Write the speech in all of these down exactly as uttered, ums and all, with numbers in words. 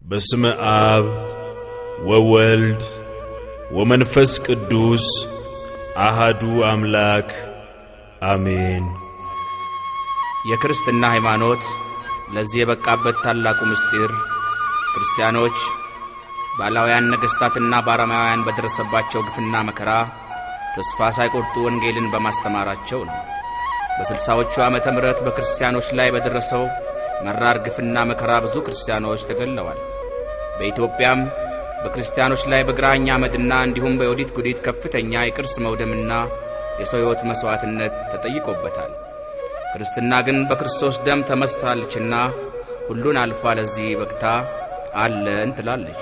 በስመ አብ ወወልድ ወመንፈስ ቅዱስ አሃዱ አምላክ አሜን። የክርስትና ሃይማኖት ለዚህ የበቃበት ታላቁ ምስጢር ክርስቲያኖች ባላውያን ነገስታትና ባራማውያን በደረሰባቸው ግፍና መከራ ተስፋ ሳይቆርጡ ወንጌልን በማስተማራቸው ነው። በስልሳዎቹ ዓመተ ምህረት በክርስቲያኖች ላይ በደረሰው መራር ግፍና መከራ ብዙ ክርስቲያኖች ተገለዋል። በኢትዮጵያም በክርስቲያኖች ላይ በግራኛ አመድና እንዲሁም በዮዲት ጉዲት ከፍተኛ የቅርስ መውደምና የሰው ሕይወት መስዋዕትነት ተጠይቆበታል። ክርስትና ግን በክርስቶስ ደም ተመስታለችና ሁሉን አልፋ ለዚህ በቅታ አለን ትላለች።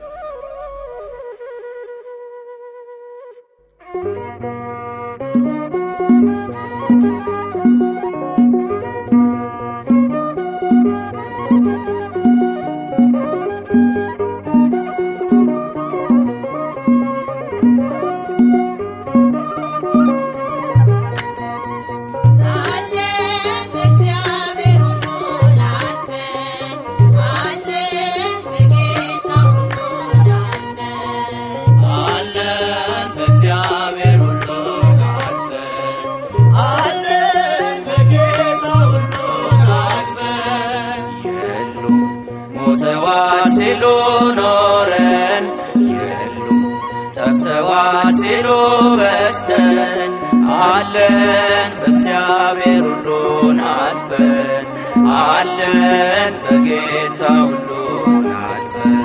አለን በእግዚአብሔር ሁሉን አልፈን አለን በጌታ ሁሉን አልፈን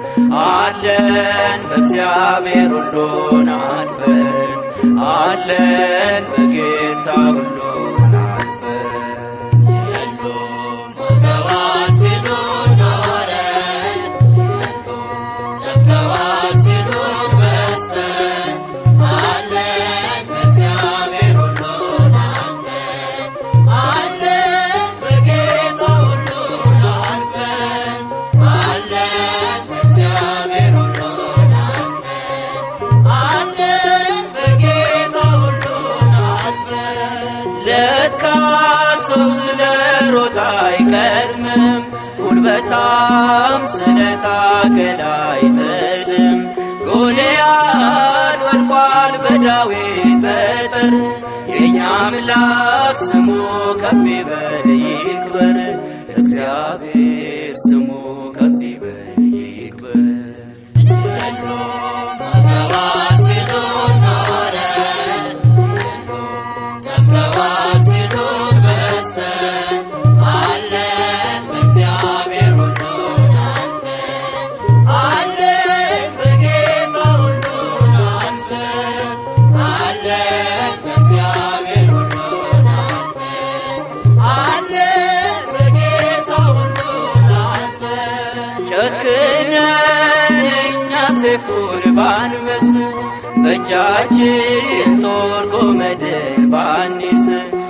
አለን በእግዚአብሔር ሁሉን አልፈን አለን በጌታ ሁሉን አልፈን የሉም ሞተዋል ሲሉን ኖረን የሉም ጠፍተዋል ሲሉን በስተን አለን በእግዚአብሔር ሁሉን አልፈን አለን በጌታ ሁሉን አልፈን አለን በእግዚአብሔር ሁሉን አልፈን አለን በጌታ ሁሉን አልፈን ለካ ሰው ስለሮጠ አይቀድምም ጉልበታም ስለታገለ አይጥልም ጎልያድ ወድቋል በዳዊት ጠጠር የኛ አምላክ ስሙ ከፍ ይበል ይክበር እግዚአብሔር ስሙ ከፍ ይበል ይክበር የሉም ሞተዋል ሲሉን ኖረን የሉም ጠፍተዋል ሲሉን በስተን አለን በእግዚአብሔር ሁሉን አልፈን አለን በጌታ ሁሉን አልፈን አለን በእግዚአብሔር ሁሉን አልፈን አለን በጌታ ሁሉን አልፈን ጨክነን እኛ ሰይፉን ባንመስ በእጃችን ጦር ጎመድን ባንይዝ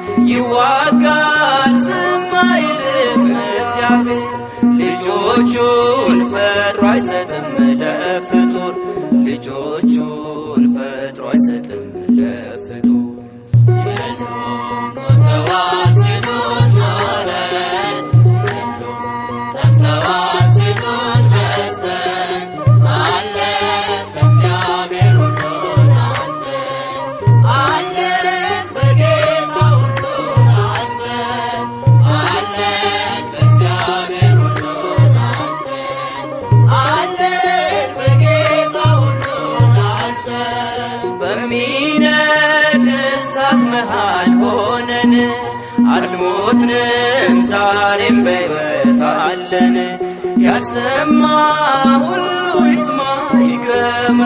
ይዋጋል ዝም አይልም እግዚአብሔር ልጆቹን ፈጥሮ አይሰጥም ለፍጡር ልጆቹን ፈጥሮ አይሰጥም ለፍጡር የሉም ሞተዋል ሲሉን ኖረን የሉም ጠፍተዋል ሲሉን በስተን አለን በእግዚአብሔር ሁሉን አልፈን አለን በጌታ ሁሉን አልፈን አለን በእግዚአብሔር ሁሉን አልፈን አለን በጌታ ሁሉን አልፈን በሚነድ እሳት መሃል ሆነን አልሞትንም ዛሬም በሕይወት አለን ያልሰማ ሁሉ ይስማ ይግረማ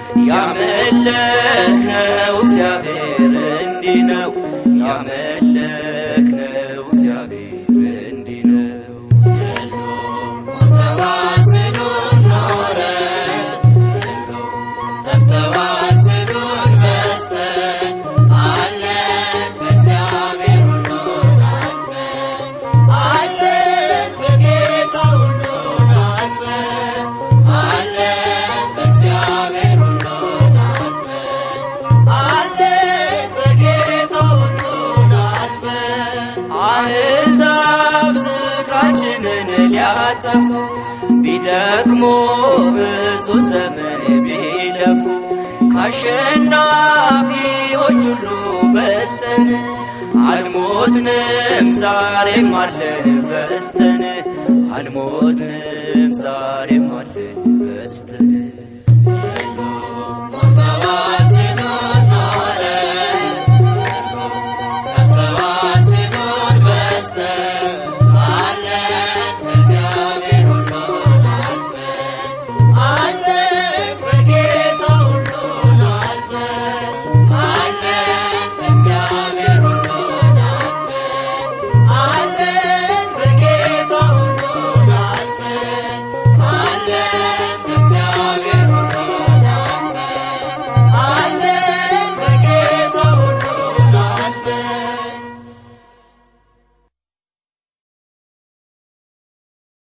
ያመለክነው እግዚአብሔር እንዲህ ነው ያመለክነው እግዚአብሔር እንዲህ ነው የሉም ሞተዋል ሲሉን ኖረን የሉም ጠፍተዋል ሲሉን በስተን አለን በእግዚአብሔር ሁሉን አልፈን አለን በጌታ ሁሉን አልፈን አለን በእግዚአብሔር ሁሉን አልፈን አለን በጌታ ሁሉን አልፈን አሕዛብ ዝክራችንን ሊያጠፉ ቢደክሞ ብዙ ዘመን ቢለፉ ካሸናፊዎች ሁሉ በልጠን አልሞትንም ዛሬም አለን በስተን አልሞትንም ዛሬም አለን በስተን